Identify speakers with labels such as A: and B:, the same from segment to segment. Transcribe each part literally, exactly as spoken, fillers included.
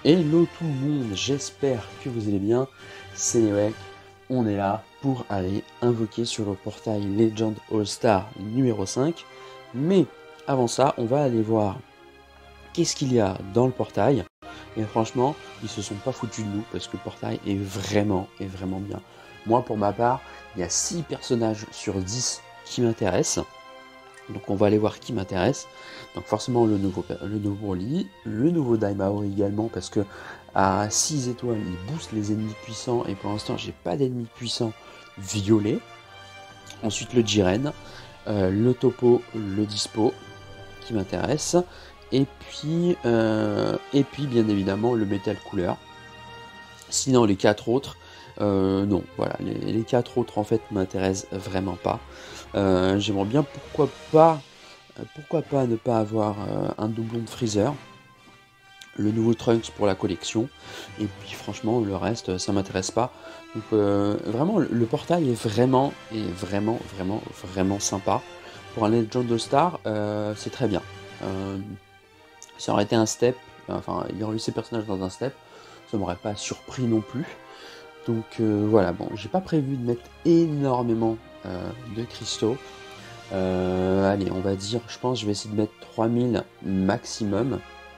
A: Hello tout le monde, j'espère que vous allez bien, c'est Newek, on est là pour aller invoquer sur le portail Legend All Star numéro cinq, mais avant ça, on va aller voir qu'est-ce qu'il y a dans le portail, et franchement, ils se sont pas foutus de nous, parce que le portail est vraiment, est vraiment bien. Moi, pour ma part, il y a six personnages sur dix qui m'intéressent. Donc on va aller voir qui m'intéresse. Donc forcément le nouveau le nouveau Broly, le nouveau Daimao également, parce que à six étoiles il booste les ennemis puissants et pour l'instant j'ai pas d'ennemis puissants violets. Ensuite le Jiren, euh, le Topo, le Dispo qui m'intéresse. Et puis euh, et puis bien évidemment le Metal Cooler. Sinon les quatre autres, euh, non, voilà, les, les quatre autres en fait m'intéressent vraiment pas. Euh, J'aimerais bien, pourquoi pas, euh, pourquoi pas ne pas avoir euh, un doublon de Freezer, le nouveau Trunks pour la collection, et puis franchement le reste ça m'intéresse pas. Donc euh, vraiment le, le portail est vraiment, est vraiment, vraiment, vraiment sympa. Pour un Legend All Star, euh, c'est très bien. Euh, ça aurait été un step, enfin il y aurait eu ces personnages dans un step, ça m'aurait pas surpris non plus. Donc euh, voilà, bon, j'ai pas prévu de mettre énormément euh, de cristaux. Euh, allez, on va dire, je pense que je vais essayer de mettre trois mille maximum.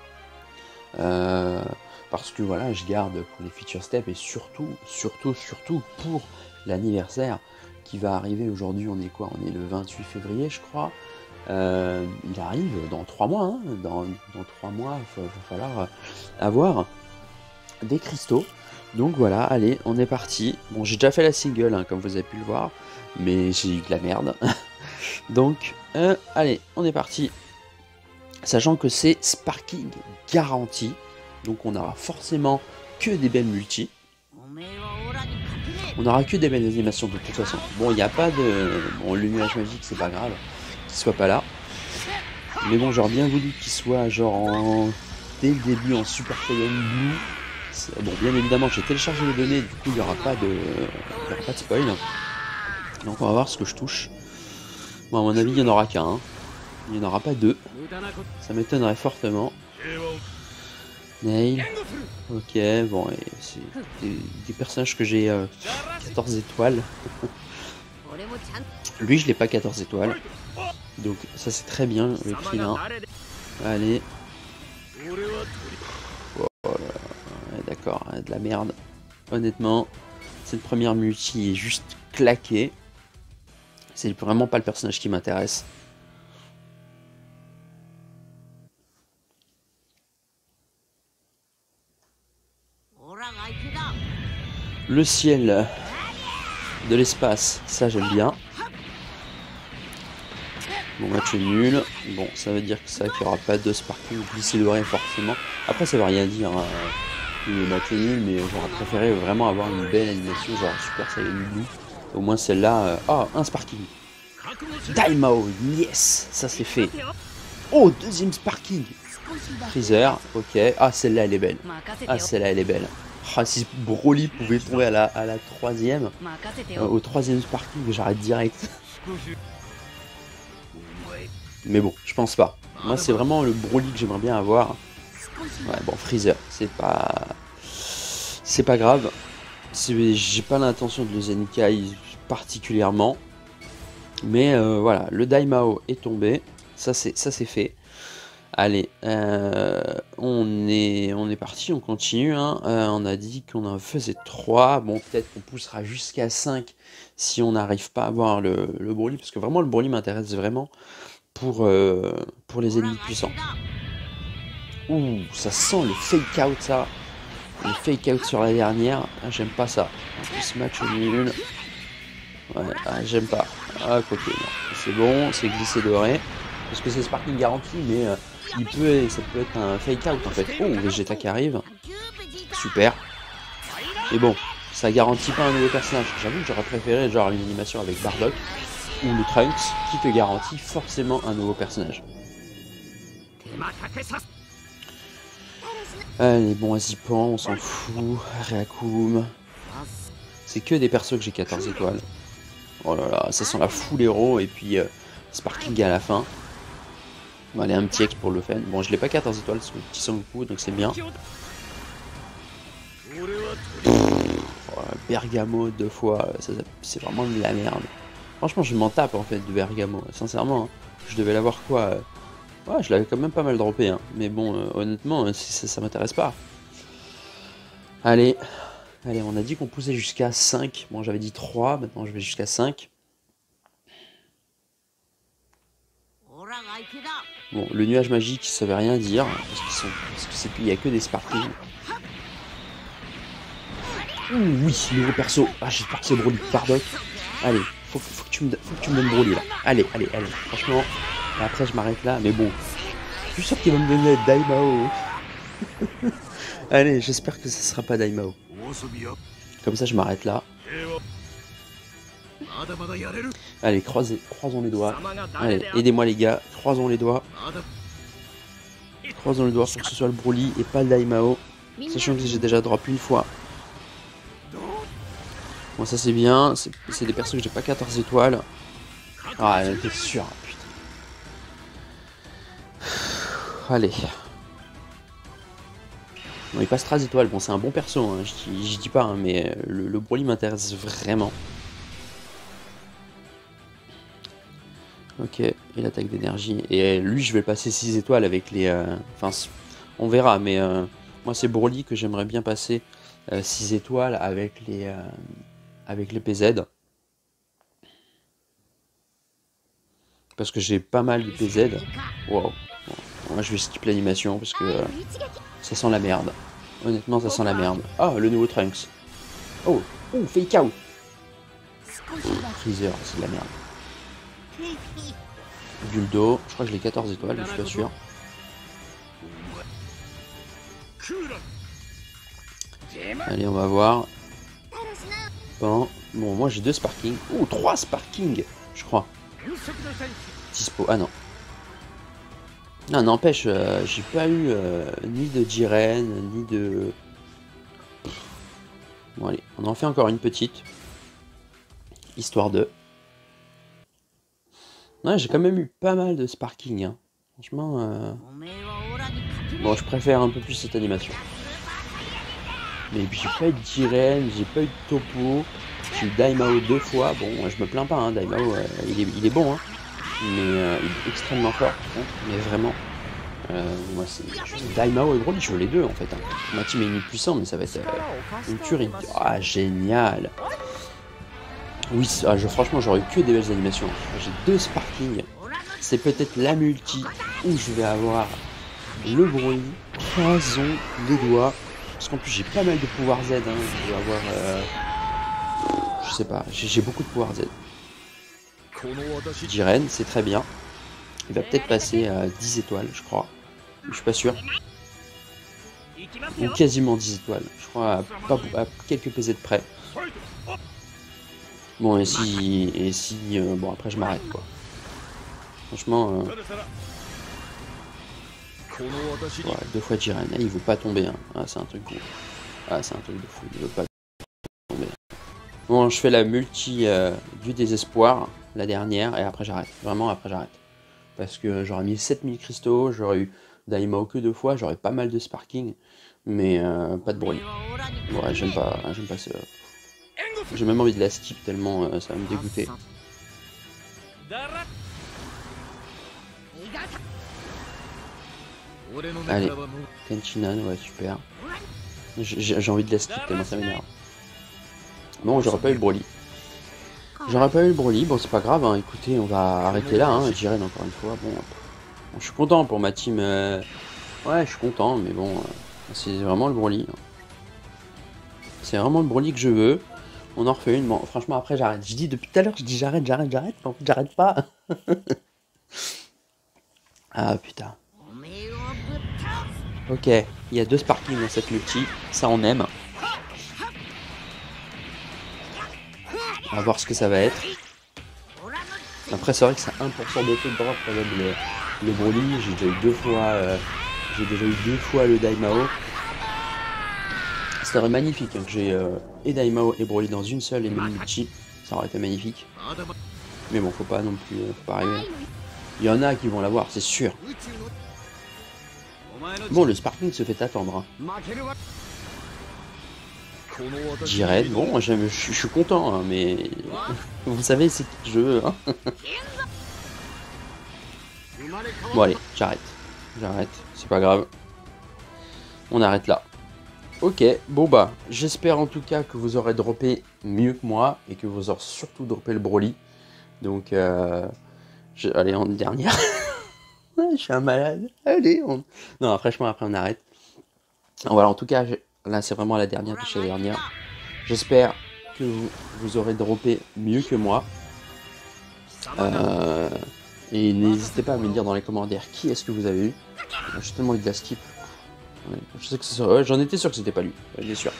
A: Euh, parce que voilà, je garde pour les feature steps et surtout, surtout, surtout pour l'anniversaire qui va arriver aujourd'hui. On est quoi? On est le vingt-huit février, je crois. Euh, il arrive dans trois mois. Hein, dans, dans trois mois, il va, va falloir avoir des cristaux. Donc voilà, allez, on est parti. Bon, j'ai déjà fait la single, hein, comme vous avez pu le voir, mais j'ai eu de la merde. Donc, euh, allez, on est parti. Sachant que c'est sparking garanti, donc on aura forcément que des belles multis. On aura que des belles animations de toute façon. Bon, il n'y a pas de... Bon, le nuage magique, c'est pas grave, qu'il soit pas là. Mais bon, j'aurais bien voulu qu'il soit genre en... dès le début en Super Saiyan Blue. Bon, bien évidemment, j'ai téléchargé les données, du coup, il n'y aura pas de, il y aura pas de spoil. Donc, on va voir ce que je touche. Bon, à mon avis, il n'y en aura qu'un. Hein. Il n'y en aura pas deux. Ça m'étonnerait fortement. Nail. Ok, bon, c'est des, des personnages que j'ai euh, quatorze étoiles. Lui, je l'ai pas quatorze étoiles. Donc, ça, c'est très bien, le Krillin. Allez. D'accord, de la merde. Honnêtement, cette première multi est juste claquée. C'est vraiment pas le personnage qui m'intéresse. Le ciel de l'espace, ça j'aime bien. Bon, match nul. Bon, ça veut dire que ça qu'il n'y aura pas de sparkle ou glisser l'oreille forcément. Après, ça veut rien dire. Hein. Le match est nul, mais j'aurais préféré vraiment avoir une belle animation, genre Super Saiyan Blue. Au moins celle-là. Ah, euh... oh, un sparking. Daimao, yes, ça c'est fait. Oh, deuxième sparking. Freezer, ok. Ah, celle-là elle est belle. Ah, celle-là elle est belle. Ah, si Broly pouvait tomber à la, à la troisième, euh, au troisième sparking, j'arrête direct. Mais bon, je pense pas. Moi, c'est vraiment le Broly que j'aimerais bien avoir. Ouais, bon, Freezer, c'est pas... C'est pas grave. J'ai pas l'intention de le Zenkai particulièrement. Mais euh, voilà, le Daimao est tombé. Ça, c'est fait. Allez, euh, on est, on est parti, on continue. Hein. Euh, on a dit qu'on en faisait trois. Bon, peut-être qu'on poussera jusqu'à cinq si on n'arrive pas à avoir le, le Broly. Parce que vraiment, le Broly m'intéresse vraiment pour, euh, pour les ennemis puissants. Ouh, ça sent le fake out, ça. Le fake out sur la dernière. Ah, j'aime pas ça. En plus, match nul. Ouais, ah, j'aime pas. Ah, ok, c'est bon, c'est glissé doré. Parce que c'est sparking garanti, mais euh, il peut, ça peut être un fake out en fait. Oh, Vegeta qui arrive. Super. Et bon, ça garantit pas un nouveau personnage. J'avoue que j'aurais préféré genre une animation avec Bardock ou le Trunks qui te garantit forcément un nouveau personnage. Allez, bon, Azipan, on s'en fout. Reakum. C'est que des persos que j'ai quatorze étoiles. Oh là là, ça sent la full héros et puis euh, sparking à la fin. Bon, allez, un petit X pour le fan. Bon, je l'ai pas quatorze étoiles, c'est le petit Son Goku, donc c'est bien. Oh, Bergamo deux fois, c'est vraiment de la merde. Franchement, je m'en tape en fait de Bergamo, sincèrement. Hein. Je devais l'avoir quoi euh... Ouais, je l'avais quand même pas mal droppé, hein. Mais bon, euh, honnêtement, euh, ça, ça m'intéresse pas. Allez, allez, on a dit qu'on poussait jusqu'à cinq. Bon, j'avais dit trois, maintenant je vais jusqu'à cinq. Bon, le nuage magique, ça veut rien dire, parce qu'ils sont, parce que c'est qu'il y a que des sparklings. Ouh, oui, nouveau perso. Ah, j'espère que c'est Broly. Bardock. Allez, faut, faut, que tu me, faut que tu me donnes Broly là. Allez, allez, allez. Franchement, et après je m'arrête là, mais bon. Je suis sûr qu'il va me donner Daimao. Allez, j'espère que ce sera pas Daimao. Comme ça, je m'arrête là. Allez, croisez, croisons les doigts. Allez, aidez-moi les gars, croisons les doigts. Croisons les doigts pour que ce soit le Broly et pas le Daimao. Sachant que j'ai déjà drop une fois. Bon, ça c'est bien, c'est des persos que j'ai pas quatorze étoiles. Ah, t'es sûr, putain. Allez. Bon, il passe treize étoiles, bon c'est un bon perso, hein. je dis pas, hein, mais le, le Broly m'intéresse vraiment. Ok, et l'attaque d'énergie. Et lui, je vais le passer six étoiles avec les... Euh... Enfin, on verra, mais euh, moi, c'est Broly que j'aimerais bien passer euh, six étoiles avec les, euh, avec les P Z. Parce que j'ai pas mal de P Z. Wow. Bon, moi, je vais skip l'animation parce que euh, ça sent la merde. Honnêtement, ça sent la merde. Ah, le nouveau Trunks. Oh, oh, fake out. Freezer, c'est de la merde. Guldo, je crois que je l'ai quatorze étoiles, mais je suis pas sûr. Allez, on va voir. Bon, bon moi j'ai deux Sparking. Oh, trois Sparking, je crois. Dispo, ah non. Non, n'empêche, euh, j'ai pas eu euh, ni de Jiren, ni de... Bon, allez, on en fait encore une petite. Histoire de... Ouais, j'ai quand même eu pas mal de Sparking, hein. Franchement, euh... bon, je préfère un peu plus cette animation. Mais puis j'ai pas eu de Jiren, j'ai pas eu de Topo, j'ai eu Daimao deux fois. Bon, je me plains pas, hein, Daimao, euh, il, est, il est bon, hein. Mais euh, il est extrêmement fort, par contre, mais vraiment. Euh, moi, c'est Daimao et Broly, je veux les deux en fait. Hein. Ma team est une puissante, mais ça va être euh, une tuerie. Ah, génial! Oui, ah, je, franchement, j'aurais eu que des belles animations. J'ai deux Sparking. C'est peut-être la multi où je vais avoir le Broly. Croisons les doigts. Parce qu'en plus, j'ai pas mal de pouvoir Z. Hein. Je vais avoir. Euh... Je sais pas, j'ai beaucoup de pouvoir Z. Jiren, c'est très bien. Il va peut-être passer à dix étoiles, je crois. Je suis pas sûr. Ou quasiment dix étoiles. Je crois à, pas, à quelques P Z près. Bon, et si... Et si euh, bon, après, je m'arrête, quoi. Franchement... Euh... Ouais, deux fois Jiren. Ah, il veut pas tomber. Hein. Ah, c'est un truc de... Ah, c'est un truc de fou. Il veut pas tomber. Bon, je fais la multi euh, du désespoir, la dernière, et après, j'arrête. Vraiment, après, j'arrête. Parce que j'aurais mis sept mille cristaux, j'aurais eu Daimao que deux fois, j'aurais pas mal de Sparking, mais euh, pas de Broly. Ouais, j'aime pas, j'aime pas ça. J'ai même envie de la skip tellement euh, ça va me dégoûter. Allez, Tenchinan, ouais, super. J'ai envie de la skip tellement ça m'énerve. Bon, j'aurais pas eu le Broly. J'aurais pas eu le Broly, bon c'est pas grave, hein. Écoutez, on va arrêter là, hein. Jiren encore une fois, bon, bon, je suis content pour ma team, euh... ouais je suis content, mais bon, euh... c'est vraiment le Broly, hein. C'est vraiment le Broly que je veux, on en refait une, bon franchement après j'arrête, je dis depuis tout à l'heure, je dis j'arrête, j'arrête, j'arrête, mais en fait j'arrête pas. Ah putain. Ok, il y a deux Sparking dans cette multi, ça on aime. On va voir ce que ça va être. Après c'est vrai que c'est un pour cent de taux de drop quand même le, le Broly. J'ai déjà eu deux fois euh, j'ai déjà eu deux fois le Daimao. Ça serait magnifique hein, que j'ai euh, et Daimao et Broly dans une seule et même multi. Ça aurait été magnifique. Mais bon, faut pas non plus euh, faut pas arriver. Il y en a qui vont l'avoir, c'est sûr. Bon, le Sparking se fait attendre. Hein. Jiren, bon, je, je, je suis content, hein, mais vous savez, c'est qui je veux. Hein. Bon, allez, j'arrête. J'arrête, c'est pas grave. On arrête là. Ok, bon bah, j'espère en tout cas que vous aurez droppé mieux que moi et que vous aurez surtout droppé le Broly. Donc, euh, je, allez, en dernière. Je suis un malade. Allez, on... Non, franchement, après on arrête. Voilà, en tout cas, je... là c'est vraiment la dernière de chez la dernière. J'espère que vous, vous aurez droppé mieux que moi. Euh... Et n'hésitez pas à me dire dans les commentaires qui est-ce que vous avez eu. J'ai tellement eu de la skip. Je sais que c'est ouais, j'en étais sûr que c'était pas lui, bien sûr.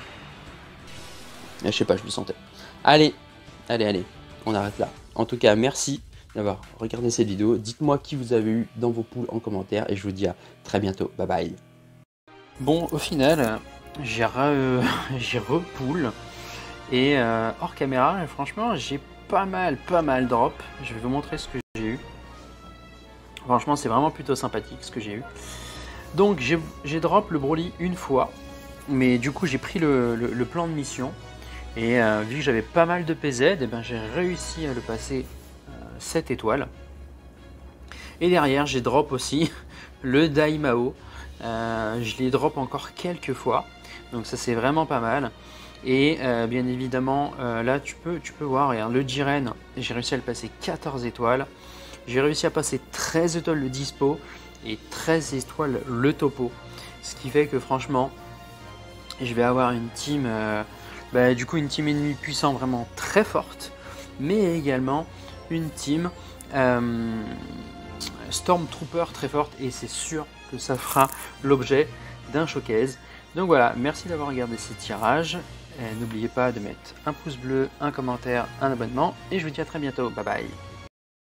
A: Je sais pas, je le sentais. Allez, allez, allez, on arrête là. En tout cas, merci d'avoir regardé cette vidéo. Dites-moi qui vous avez eu dans vos poules en commentaire et je vous dis à très bientôt. Bye bye.
B: Bon, au final, j'ai re, euh, j'ai repoule et euh, hors caméra, franchement, j'ai pas mal, pas mal drop. Je vais vous montrer ce que j'ai eu. Franchement, c'est vraiment plutôt sympathique ce que j'ai eu. Donc j'ai drop le Broly une fois, mais du coup j'ai pris le, le, le plan de mission, et euh, vu que j'avais pas mal de P Z, eh ben, j'ai réussi à le passer euh, sept étoiles. Et derrière j'ai drop aussi le Daimao, euh, je l'ai drop encore quelques fois, donc ça c'est vraiment pas mal. Et euh, bien évidemment euh, là tu peux, tu peux voir, regarde, le Jiren, j'ai réussi à le passer quatorze étoiles, j'ai réussi à passer treize étoiles le Dispo, et treize étoiles le topo, ce qui fait que franchement je vais avoir une team euh, bah, du coup une team ennemie puissante vraiment très forte, mais également une team euh, Stormtrooper très forte, et c'est sûr que ça fera l'objet d'un showcase. Donc voilà, merci d'avoir regardé ces tirages, n'oubliez pas de mettre un pouce bleu, un commentaire, un abonnement, et je vous dis à très bientôt, bye bye.